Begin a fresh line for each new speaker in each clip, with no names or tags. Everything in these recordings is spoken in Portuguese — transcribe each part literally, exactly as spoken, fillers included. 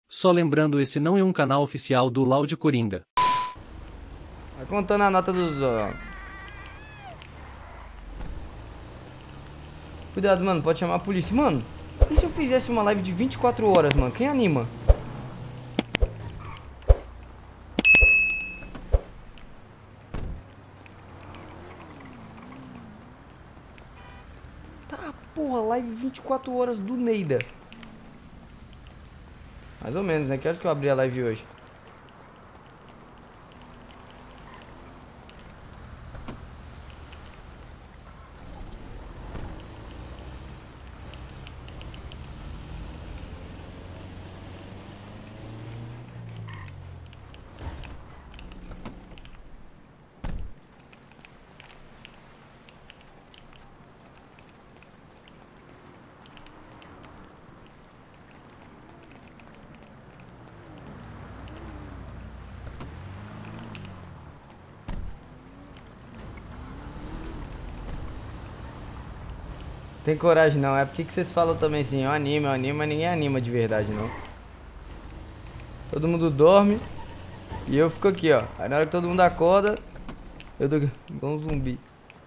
Só lembrando, esse não é um canal oficial do Loud Coringa.
Vai contando a nota dos... Ó. Cuidado, mano, pode chamar a polícia. Mano, e se eu fizesse uma live de vinte e quatro horas, mano? Quem anima? Tá, porra, live vinte e quatro horas do Neida. Mais ou menos, né? Que horas que eu abri a live hoje? Tem coragem não, é porque que vocês falam também assim, eu animo, eu animo, mas ninguém anima de verdade não. Todo mundo dorme e eu fico aqui, ó. Aí na hora que todo mundo acorda, eu tô igual um zumbi.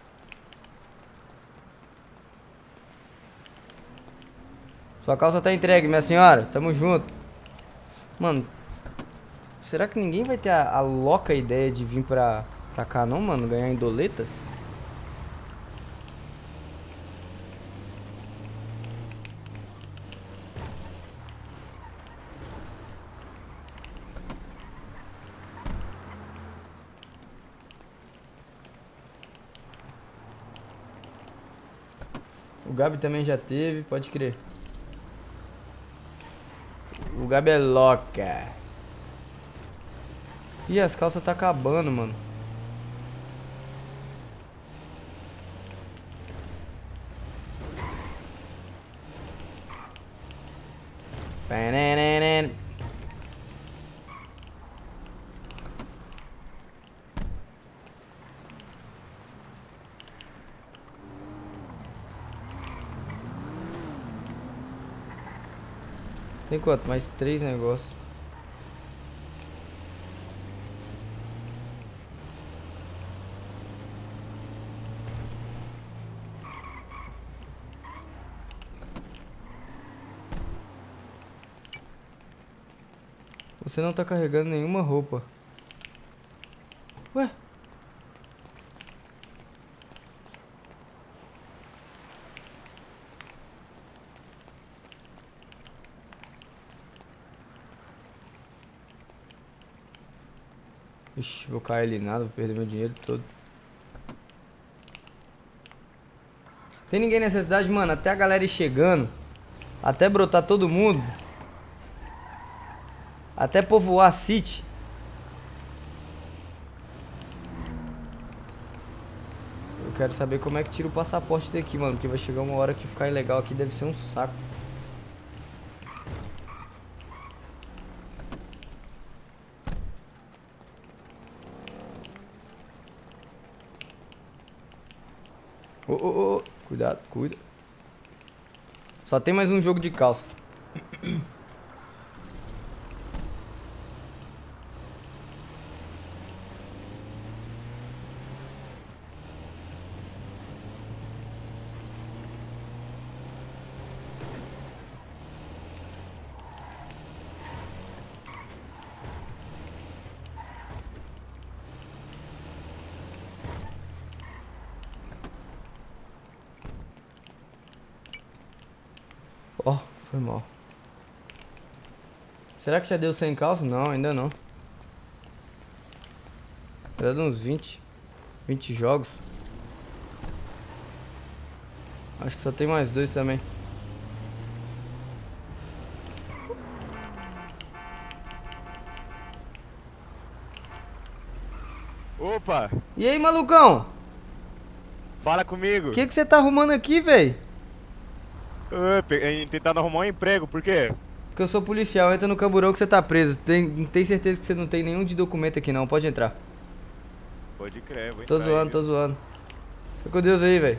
Sua calça tá entregue, minha senhora, tamo junto. Mano, será que ninguém vai ter a, a louca ideia de vir pra, pra cá não, mano? Ganhar em doletas? O Gabi também já teve, pode crer. O Gabi é louca. Ih, as calças tá acabando, mano. Tem quanto? Mais três negócios. Você não tá carregando nenhuma roupa. Ué? Ixi, vou cair ali nada, vou perder meu dinheiro todo. Tem ninguém nessa cidade, mano, até a galera ir chegando. Até brotar todo mundo. Até povoar a City. Eu quero saber como é que tira o passaporte daqui, mano. Porque vai chegar uma hora que ficar ilegal aqui deve ser um saco. Ô, ô, ô, cuidado, cuida. Só tem mais um jogo de calça. Ó, oh, foi mal. Será que já deu sem calça? Não, ainda não. Vai dar uns vinte. vinte jogos. Acho que só tem mais dois também.
Opa!
E aí, malucão?
Fala comigo!
O que que você tá arrumando aqui, velho?
Uh, tentando arrumar um emprego, por quê?
Porque eu sou policial, entra no camburão que você tá preso. Tem, tem certeza que você não tem nenhum de documento aqui não, pode entrar.
Pode crer, vou
Tô
entrar
zoando,
aí,
tô zoando. Fica com Deus aí, velho.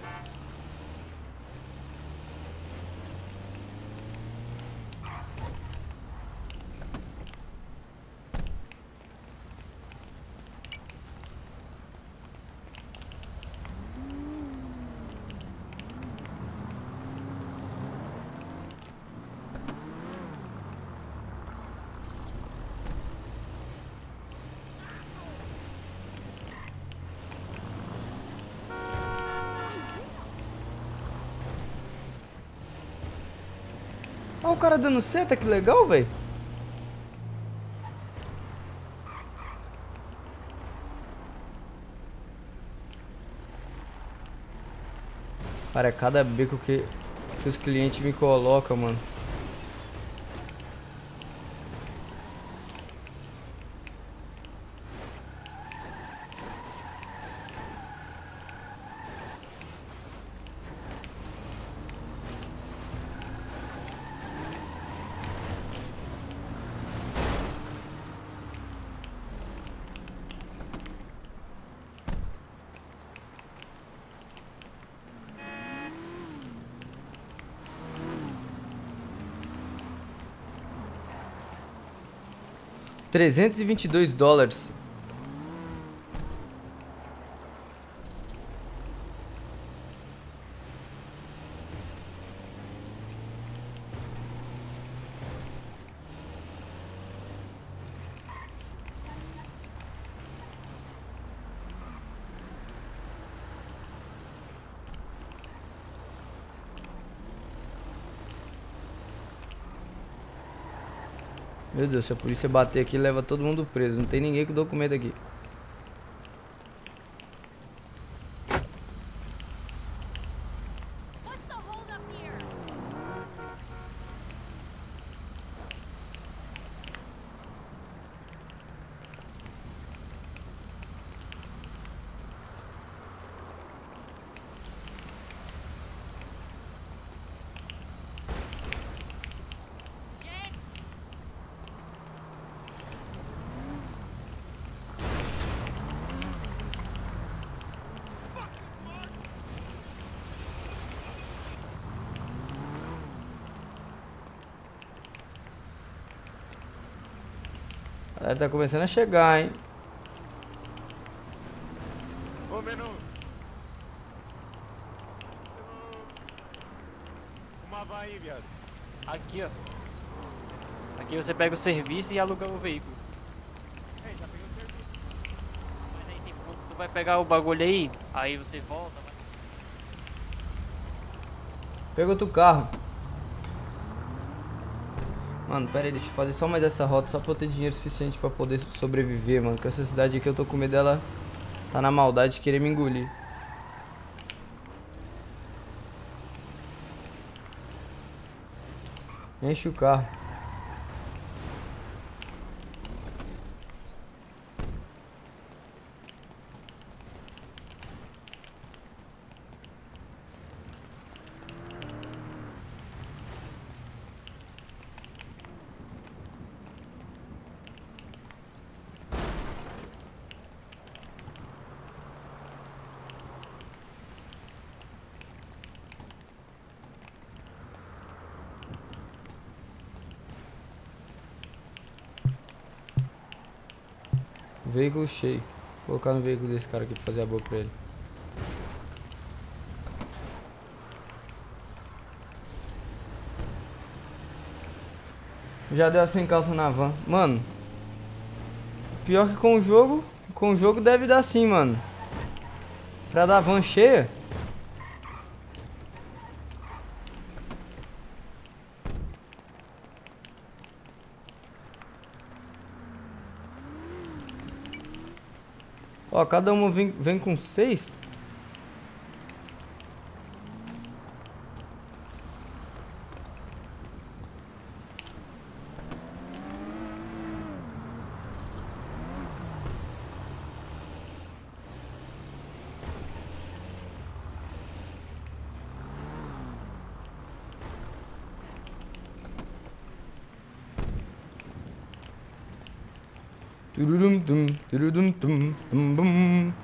Olha o cara dando seta, que legal, velho. Cara, é cada beco que, que os clientes me colocam, mano. trezentos e vinte e dois dólares. Meu Deus, se a polícia bater aqui, leva todo mundo preso. Não tem ninguém com documento aqui.
What's the hold up here? Gents!
A galera tá começando a chegar, hein?
Ô, menu. Uma van aí, viado.
Aqui, ó. Aqui você pega o serviço e aluga o veículo.
Ei, já peguei o serviço.
Mas aí, tipo, quando tu vai pegar o bagulho aí, aí você volta, vai.
Pega outro carro. Mano, pera aí, deixa eu fazer só mais essa rota, só pra eu ter dinheiro suficiente pra poder sobreviver, mano. Com essa cidade aqui eu tô com medo dela tá na maldade de querer me engolir. Enche o carro. Veículo cheio. Vou colocar no veículo desse cara aqui pra fazer a boa pra ele. Já deu a sem calça na van. Mano, pior que com o jogo, com o jogo deve dar sim, mano. Pra dar van cheia. Ó, cada uma vem, vem com seis. Tururum tum, tururum tum, tum bum.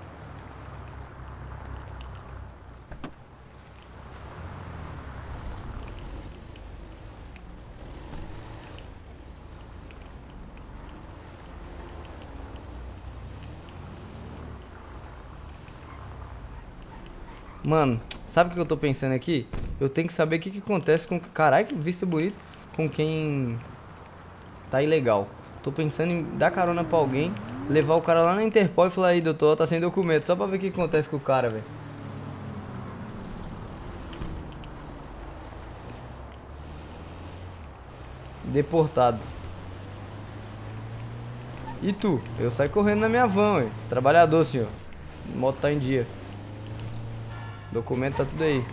Mano, sabe o que eu tô pensando aqui? Eu tenho que saber o que, que acontece com... Caralho, que vista bonito. Com quem tá ilegal. Tô pensando em dar carona pra alguém, levar o cara lá na Interpol e falar: aí, doutor, tá sem documento. Só pra ver o que acontece com o cara, velho. Deportado. E tu? Eu saio correndo na minha van, ué. Trabalhador, senhor. Moto tá em dia. Documento tá tudo aí.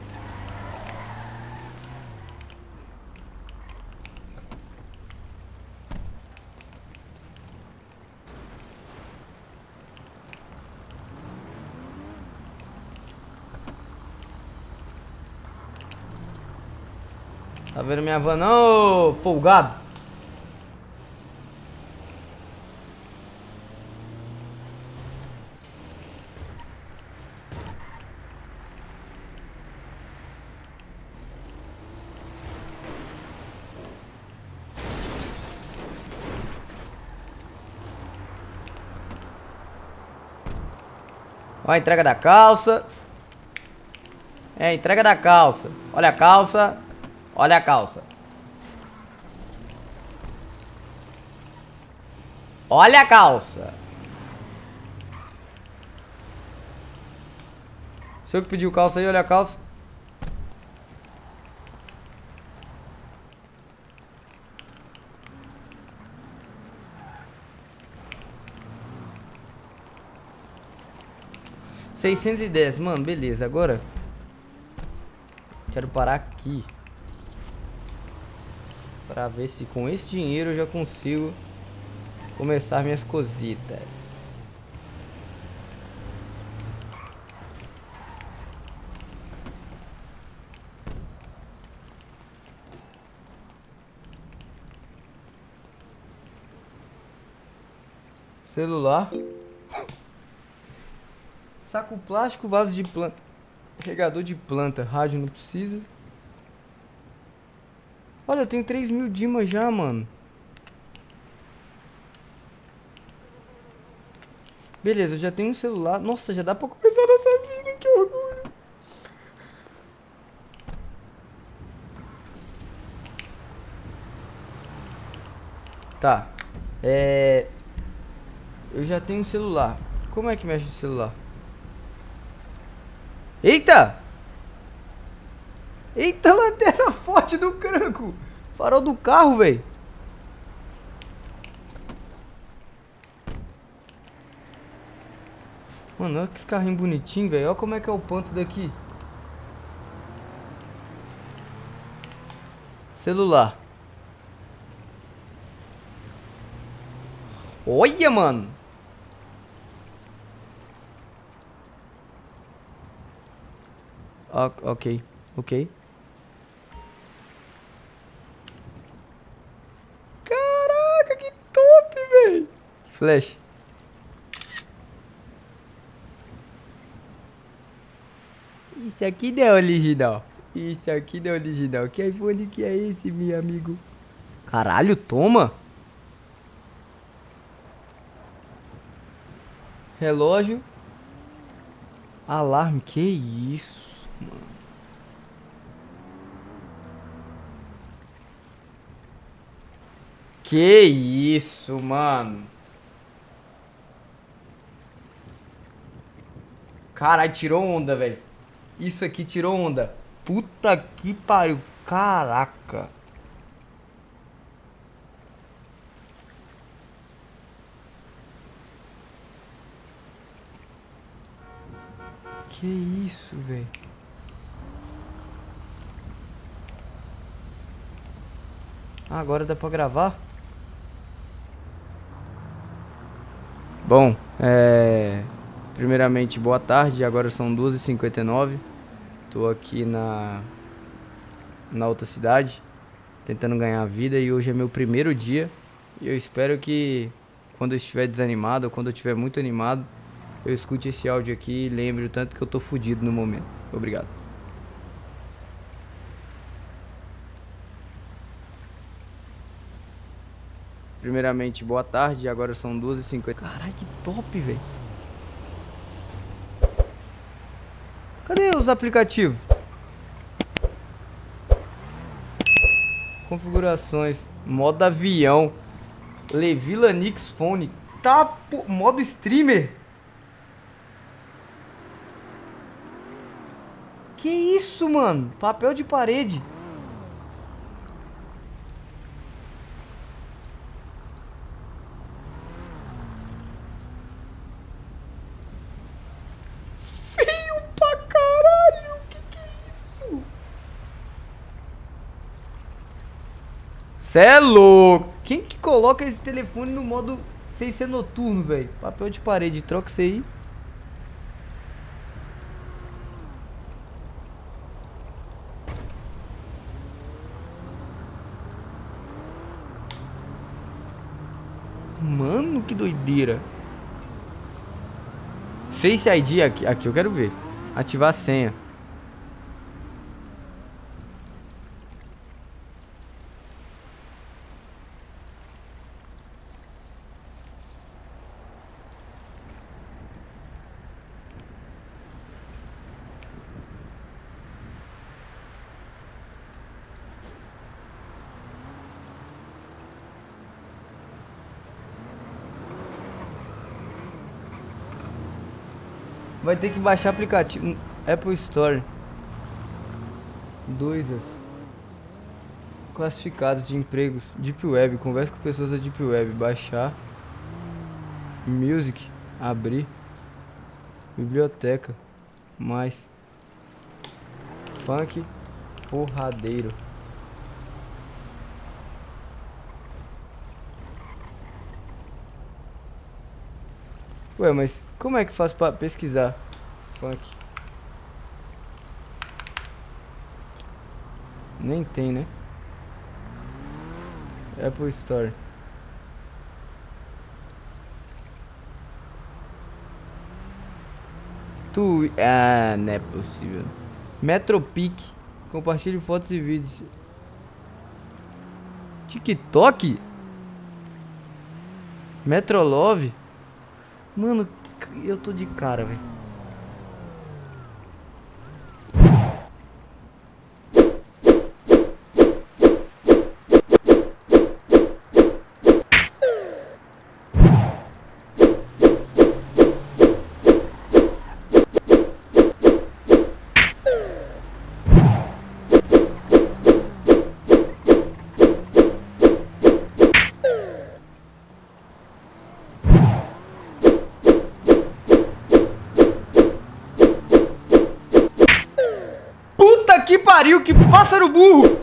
Tá vendo minha van não, ô folgado? Ó a entrega da calça. É a entrega da calça. Olha a calça. Olha a calça. Olha a calça. Você que pediu calça aí, olha a calça. seiscentos e dez, mano, beleza. Agora quero parar aqui pra ver se com esse dinheiro eu já consigo começar minhas cositas. Celular. Saco plástico, vaso de planta. Regador de planta. Rádio não precisa. Olha, eu tenho três mil dimas já, mano. Beleza, eu já tenho um celular. Nossa, já dá pra começar nossa vida. Que orgulho. Tá. É... Eu já tenho um celular. Como é que mexe no celular? Eita! Eita, lanterna forte do cranco! Farol do carro, velho! Mano, olha que esse carrinho bonitinho, velho. Olha como é que é o ponto daqui. Celular. Olha, mano! Ok, ok. Caraca, que top, velho. Flash. Isso aqui não é original. Isso aqui não é original. Que iPhone que é esse, meu amigo? Caralho, toma. Relógio. Alarme, que isso? Mano. Que isso, mano? Caralho, tirou onda, velho. Isso aqui tirou onda. Puta que pariu. Caraca. Que isso, velho? Ah, agora dá pra gravar? Bom, é... primeiramente, boa tarde. Agora são duas e cinquenta e nove. Tô aqui na... na outra cidade, tentando ganhar a vida. E hoje é meu primeiro dia. E eu espero que quando eu estiver desanimado ou quando eu estiver muito animado, eu escute esse áudio aqui e lembre o tanto que eu tô fudido no momento. Obrigado. Primeiramente, boa tarde. Agora são duas e cinquenta. Caralho, que top, velho. Cadê os aplicativos? Configurações. Modo avião. Levi Lanix Phone. Tá, pô, modo streamer. Que isso, mano? Papel de parede. Cê é louco. Quem que coloca esse telefone no modo sem ser noturno, velho? Papel de parede, troca isso aí. Mano, que doideira. Face I D aqui, aqui eu quero ver. Ativar a senha. Vai ter que baixar aplicativo Apple Store. Doisas. Classificados de empregos. Deep Web. Conversa com pessoas da Deep Web. Baixar. Music. Abrir. Biblioteca. Mais. Funk. Porradeiro. Ué, mas como é que faz pra pesquisar funk? Nem tem, né? Apple Store. Tu... Ah, não é possível. Metropic. Compartilhe fotos e vídeos. TikTok? Metrolove? Mano, eu tô de cara, velho. Que pariu, que pássaro burro!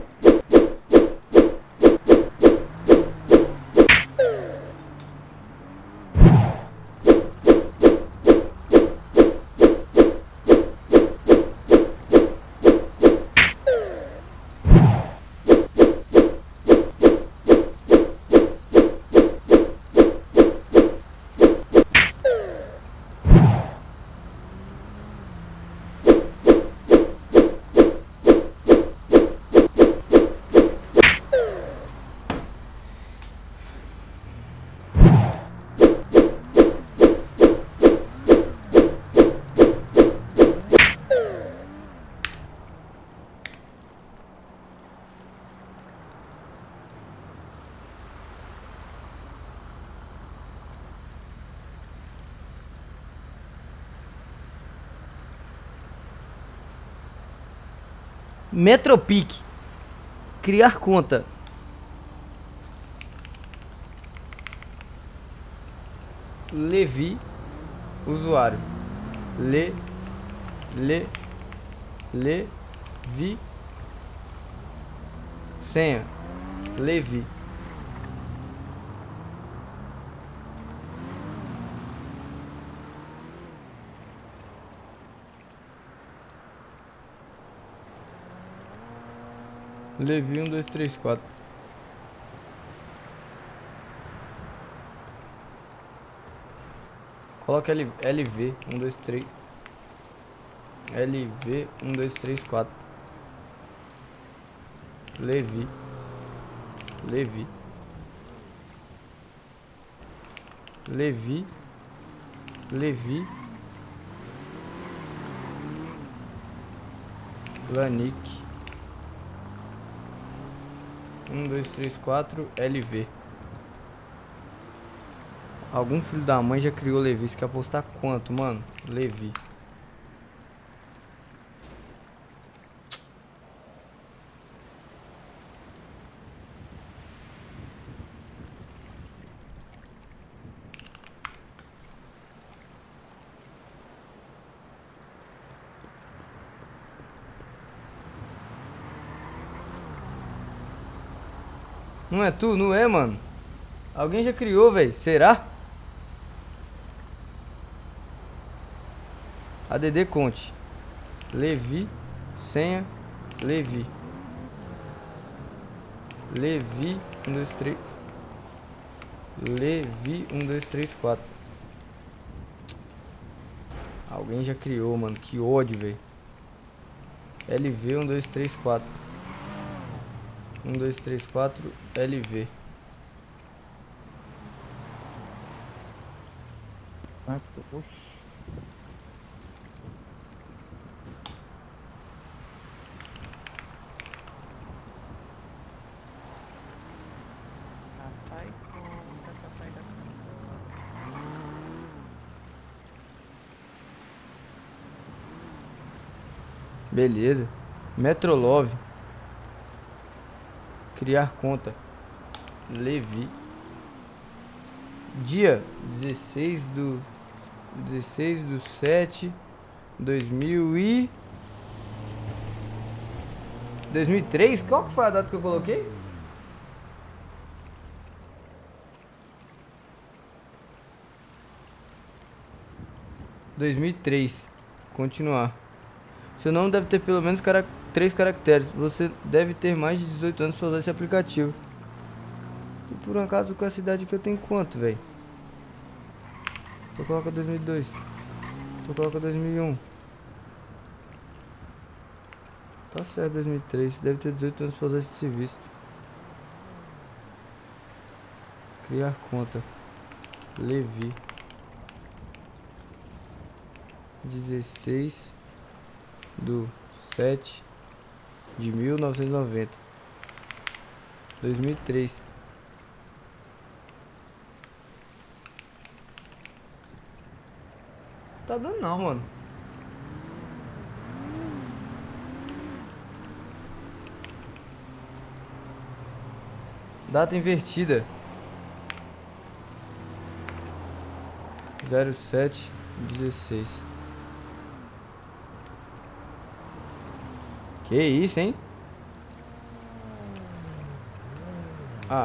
Metropic. Criar conta. Levi. Usuário. Le. Le. Levi. Senha. Levi. Levi um, dois, três, quatro. Coloca L, LV um, dois, três. LV um, dois, três, quatro. Levi. Levi. Levi. Levi. Lanik. um, dois, três, quatro, L V. Algum filho da mãe já criou Levi. Você quer apostar quanto, mano? Levi. Não é tu? Não é, mano? Alguém já criou, velho. Será? A D D Conte. Levi. Senha. Levi. Levi. Um, dois, três. Levi. Um, dois, três, quatro. Alguém já criou, mano. Que ódio, velho. L V. Um, dois, três, quatro. Um, dois, três, quatro. L V.
Ah, oxi.
Beleza. Metrolove. Criar conta. Levi. Dia dezesseis do dezesseis do sete dois mil e dois mil e três. Qual que foi a data que eu coloquei? dois mil e três. Continuar. Seu nome deve ter pelo menos cara três caracteres. Você deve ter mais de dezoito anos para usar esse aplicativo. E por um acaso com essa idade que eu tenho quanto, velho? Tu coloca dois mil e dois. Tu coloca dois mil e um. Tá certo, dois mil e três. Deve ter dezoito anos para usar esse serviço. Criar conta. Levi. dezesseis do sete de mil novecentos e noventa. dois mil e três. Tá dando não, mano. Data invertida. zero sete dezesseis. Que isso, hein? Ah.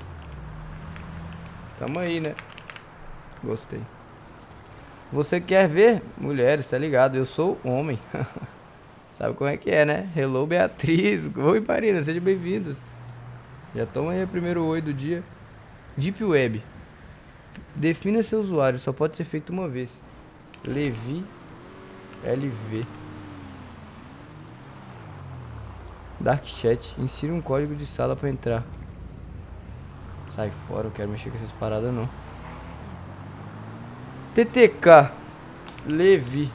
Tamo aí, né? Gostei. Você quer ver? Mulheres, tá ligado? Eu sou homem. Sabe como é que é, né? Hello, Beatriz. Oi, Marina. Sejam bem-vindos. Já toma aí o primeiro oi do dia. Deep Web. Defina seu usuário. Só pode ser feito uma vez. Levi. L V. Dark Chat. Insira um código de sala pra entrar. Sai fora, eu quero mexer com essas paradas não. T T K. Levi.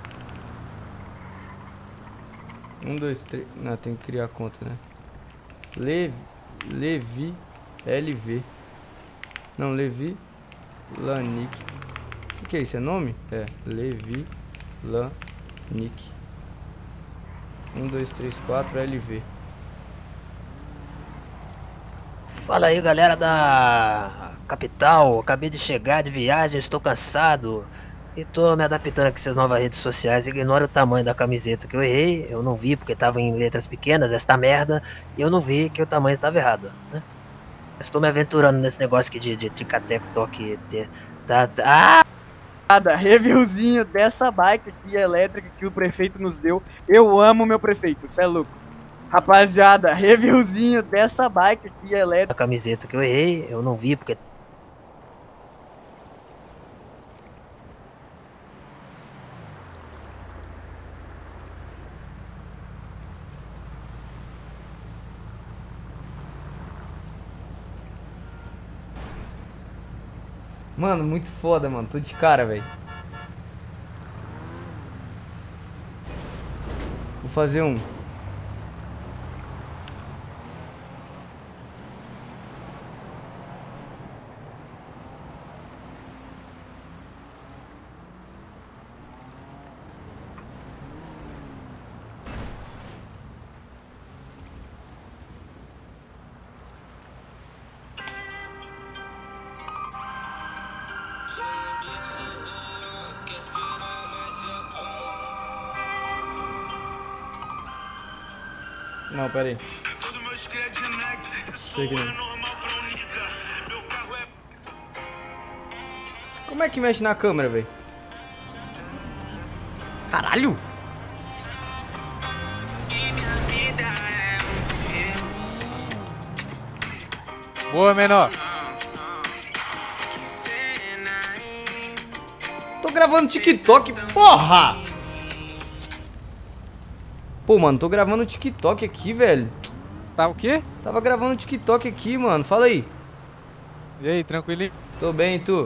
Um, dois, três. Não, tem que criar a conta, né? Levi. Levi. L V. Não, Levi. Lanick. O que é isso? É nome? É. Levi. Lanick. Um, dois, três, quatro, L V.
Fala aí, galera da capital. Acabei de chegar de viagem, estou cansado e tô me adaptando aqui às novas redes sociais. Ignora o tamanho da camiseta que eu errei. Eu não vi porque tava em letras pequenas, esta merda. E eu não vi que o tamanho estava errado, né? Estou me aventurando nesse negócio aqui de, de tic-tac, toque. Tá, tá. Ah!
Reviewzinho dessa bike aqui elétrica que o prefeito nos deu. Eu amo meu prefeito, cê é louco. Rapaziada, reviewzinho dessa bike aqui elétrica.
A camiseta que eu errei, eu não vi porque...
Mano, muito foda, mano. Tô de cara, velho. Vou fazer um. Não, pera aí. Sei que não. Como é que mexe na câmera, velho? Caralho!
Boa, menor.
Tô gravando TikTok, porra! Pô, mano, tô gravando TikTok aqui, velho.
Tá o quê?
Tava gravando TikTok aqui, mano. Fala aí.
E aí, tranquilo?
Tô bem, e tu?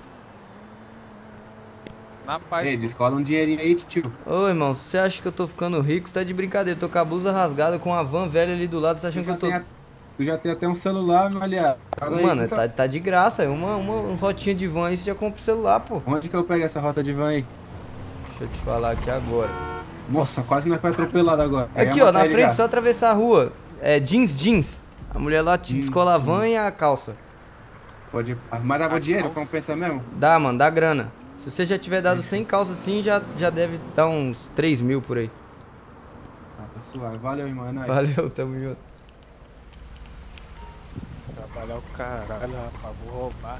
Na paz.
Ei, descola um dinheirinho aí, tio.
Ô, irmão, você acha que eu tô ficando rico? Você tá de brincadeira. Tô com a blusa rasgada, com a van velha ali do lado. Você tá achando que eu tô...
Tem a- Tu já tem até um celular, meu aliado. Fala aí,
Mano,
então.
tá, tá de graça. Uma, uma, uma rotinha de van aí, você já compra o celular, pô.
Onde que eu pego essa rota de van aí?
Deixa eu te falar aqui agora.
Nossa, quase não foi atropelado agora.
Aqui,
Pegar
ó,
uma
na
pele
frente,
já.
só atravessar a rua. É jeans, jeans. A mulher lá te
Jeans,
descola a van
jeans.
e a calça.
Pode... Mas dava dinheiro, compensa mesmo?
Dá, mano, dá grana. Se você já tiver dado sem calça assim, já, já deve dar uns três mil por aí.
Ah, tá suave. Valeu, irmão. É nóis.
Valeu, tamo junto.
Trabalhar o caralho, rapaz. Vou roubar.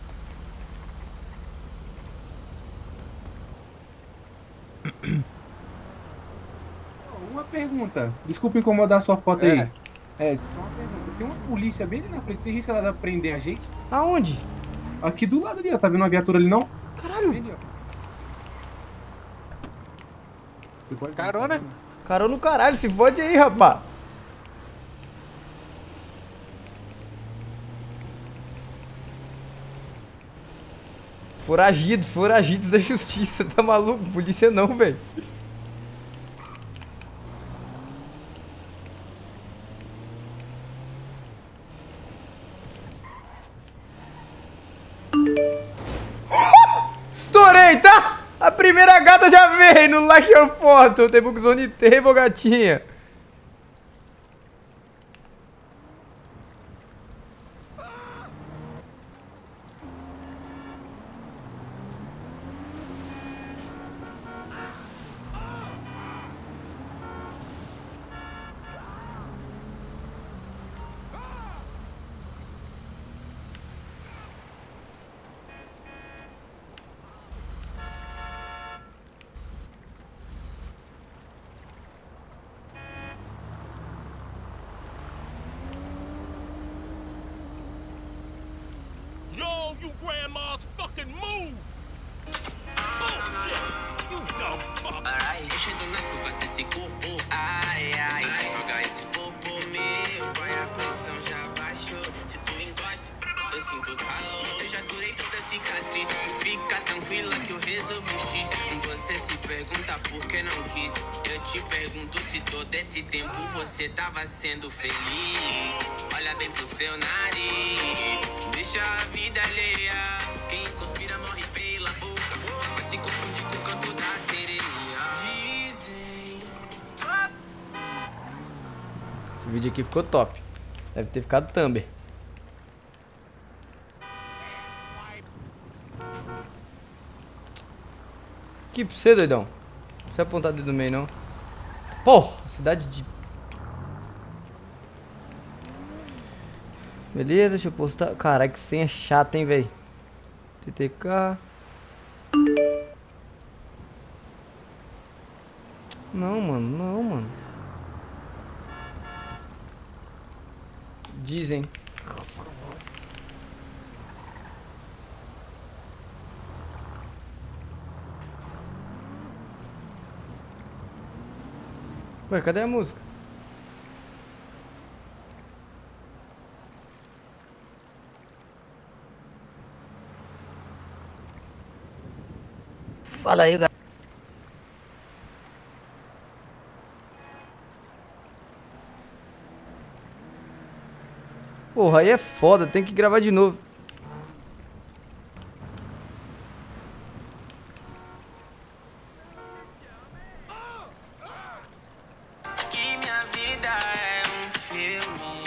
Uma pergunta. Desculpa incomodar a sua foto aí.
É.
É, só uma pergunta. Tem uma polícia bem ali na frente. Tem risco ela de prender a gente?
Aonde?
Aqui do lado ali, ó. Tá vendo uma viatura ali, não?
Caralho.
Vem ali, ó. Você pode-
Carona?
Carão no caralho, se fode aí, rapá. Foragidos, foragidos da justiça. Tá maluco? Polícia não, velho. Estourei, tá? A primeira gata já veio no Like Your Photo. Tem Bugzone Table, gatinha.
Yo, you grandma's fucking move! Bullshit! You dumb fuck!
Alright, mexendo nas curvas desse corpo. Ai, ai, joga esse popo meu. Põe a pressão já baixou. Se tu encosta, eu sinto calor. Eu já curei toda a cicatriz. Fica tranquila que eu resolvi o X. Você se pergunta por que não quis. Eu te pergunto se todo esse tempo você tava sendo feliz. Olha bem pro seu nariz. Deixa a vida alheia. Quem conspira morre pela boca. Mas se confunde com o canto da sereia. Dizem.
Esse vídeo aqui ficou top. Deve ter ficado thumb. Que pra você, doidão? Não precisa apontar dedo no meio, não. Porra, cidade de... Beleza, deixa eu postar. Caralho, que senha chata, hein, velho. T T K. Não, mano, não, mano. Dizem. Ué, cadê a música?
Fala aí, galera.
Porra, aí é foda, tem que gravar de novo.
Que minha vida é um filme.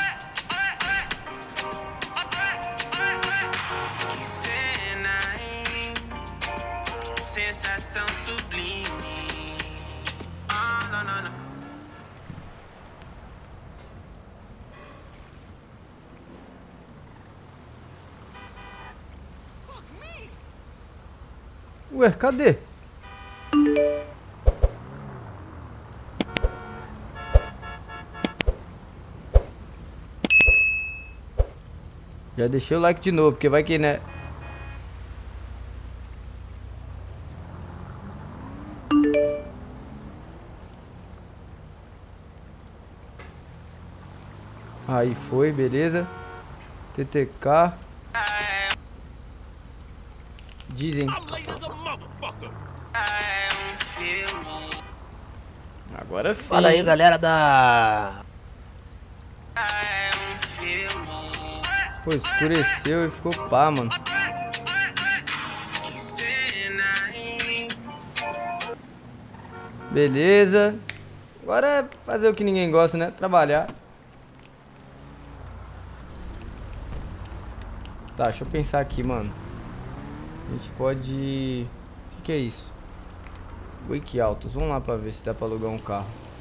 Que cena, hein? Sensação sublime. Ah, não, não, não.
Ué, cadê? Já deixei o like de novo, porque vai que, né? Aí foi, beleza. T T K. Dizem. Agora sim.
Fala aí, galera da...
Pô, escureceu e ficou pá, mano. Beleza. Agora é fazer o que ninguém gosta, né? Trabalhar. Tá, deixa eu pensar aqui, mano. A gente pode... O que, que é isso? Wake Autos. Vamos lá pra ver se dá pra alugar um carro.